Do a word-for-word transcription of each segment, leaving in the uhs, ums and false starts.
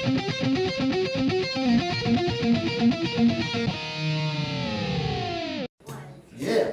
Yeah.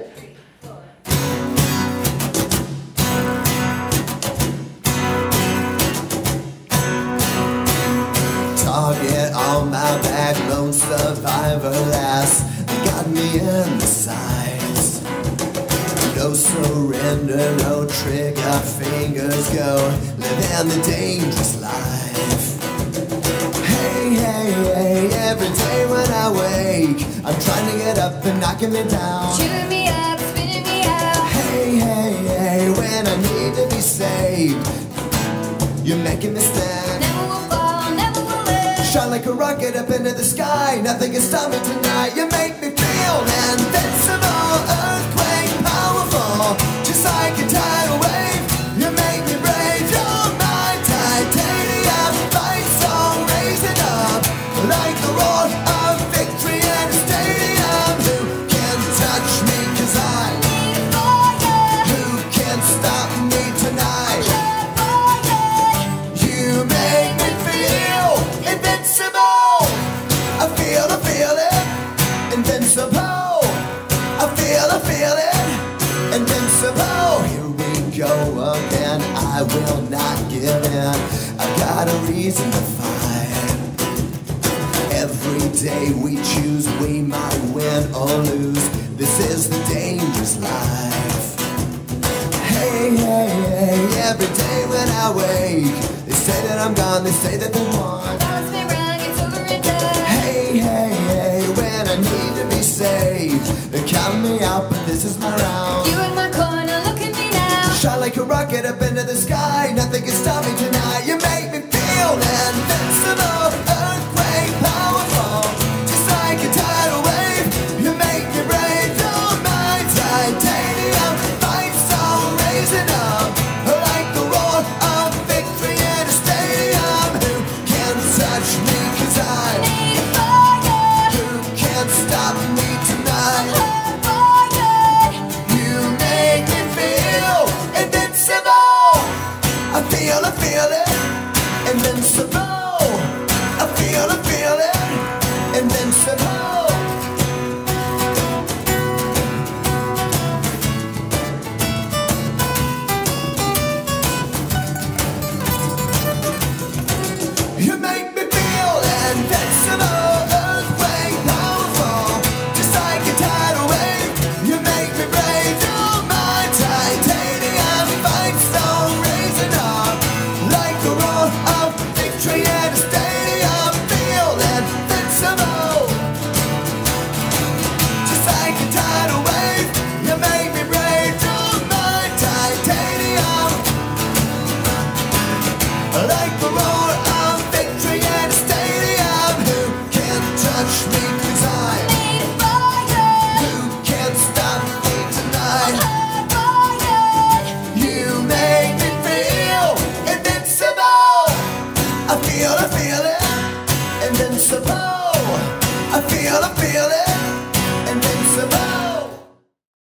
Target on my back, lone survivor lass, got me in the sights. No surrender, no trigger, fingers go, living the dangerous life. Hey, hey, hey, every day when I wake, I'm trying to get up and knocking me down. Shooting me up, spinning me out. Hey, hey, hey, when I need to be saved, you're making me stand. Never will fall, never will live. Shine like a rocket up into the sky, nothing can stop me tonight. You make me feel invincible, earthquake powerful, just like a tidal wave. You make me brave, you're my titanium fight song, raising up like the roar of victory in a stadium. Who can touch me, cause I Need a fire, who can stop me tonight? fire. You make me feel invincible. I feel, I feel it, invincible. I feel, I feel it, invincible. Here we go again, I will not give in. I got a reason to fight. Every day we choose, we might win or lose. This is the dangerous life. Hey, hey, hey, every day when I wake, they say that I'm gone, they say that they won. Balance me wrong, it's over and done. Hey, hey, hey, when I need to be saved, they're counting me out, but this is my round. You in my corner, look at me now. Shine like a rocket up into the sky, nothing can stop me tonight. You make me feel invincible, earthquake powerful, just like a tidal wave. You make me brave, you're my titanium fight song, raising up like the roar of victory in a stadium. Who can touch me, cause I Need a fire, who can stop me tonight? fire. You make me feel invincible. I feel, I feel it, invincible. I feel, I feel it, invincible. You make me feel invincible, earthquake powerful, just like a tidal wave. You make me brave, you're my titanium fight song, raising up like the roar of victory in a stadium. Feel invincible, just like a tidal wave. You make me brave, you're my titanium, like the roar of victory in a stadium. Who can touch me, cause I Need a fire, who can stop me tonight? fire. You make me feel invincible. I feel, I feel it, invincible. I feel, I feel